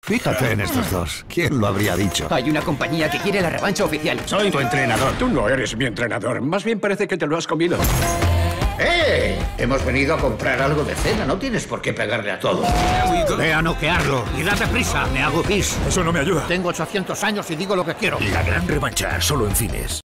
Fíjate en estos dos. ¿Quién lo habría dicho? Hay una compañía que quiere la revancha oficial. Soy tu entrenador. Tú no eres mi entrenador. Más bien parece que te lo has comido. ¡Eh! Hemos venido a comprar algo de cena. No tienes por qué pegarle a todos. Ve a noquearlo y date prisa. Me hago pis. Eso no me ayuda. Tengo 800 años y digo lo que quiero. La gran revancha, solo en cines.